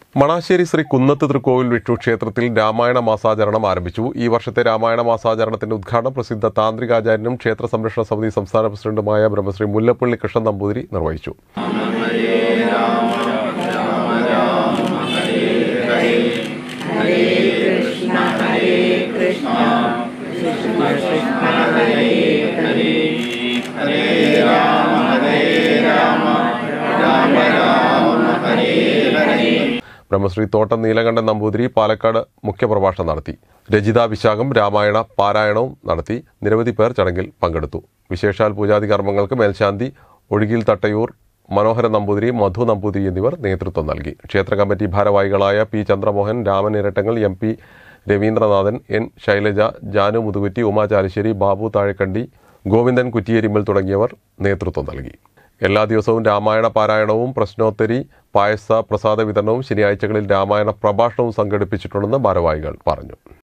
മണാശ്ശേരി ശ്രീ കുന്നത്ത് തൃക്കോവിൽ വിഷ്ണു ക്ഷേത്രത്തിൽ രാമായണ മാസാചരണം ആരംഭിച്ചു. ഈ വർഷത്തെ രാമായണ മാസാചരണത്തിന്റെ ഉദ്ഘാടനം പ്രസിദ്ധ താന്ത്രികാചാര്യനും ക്ഷേത്ര സംരക്ഷണ സമിതി സംസ്ഥാന പ്രസിഡന്റുമായ ബ്രഹ്മശ്രീ മുല്ലപ്പള്ളി കൃഷ്ണൻ നമ്പൂതിരി നിർവഹിച്ചു. ബ്രഹ്മശ്രീ തോട്ടം നീലകണ്ഠൻ നമ്പൂതിരി പാലക്കാട് മുഖ്യപ്രഭാഷണം നടത്തി. രജിത വിശാഖം രാമായണ പാരായണവും നടത്തി. നിരവധി പേർ ചടങ്ങിൽ പങ്കെടുത്തു. വിശേഷാൽ പൂജാതി കർമ്മങ്ങൾക്ക് മേൽശാന്തി ഒഴുകിൽ തട്ടയൂർ മനോഹരൻ നമ്പൂതിരി, മധു നമ്പൂതിരി എന്നിവർ നേതൃത്വം നൽകി. ക്ഷേത്ര കമ്മിറ്റി ഭാരവാഹികളായ P Chandramohan, Raman Irattangal, MP Raveendranathan, N Shailaja, Janu Muthukutti, Uma Chalissery, Babu Thazhekandi, Govindan Kuttiyerimmal തുടങ്ങിയവർ നേതൃത്വം നൽകി. എല്ലാ ദിവസവും രാമായണ പാരായണവും പ്രശ്നോത്തരി പായസ പ്രസാദ വിതരണവും ശനിയാഴ്ചകളിൽ രാമായണ പ്രഭാഷണവും സംഘടിപ്പിച്ചിട്ടുണ്ടെന്ന് ഭാരവാഹികൾ പറഞ്ഞു.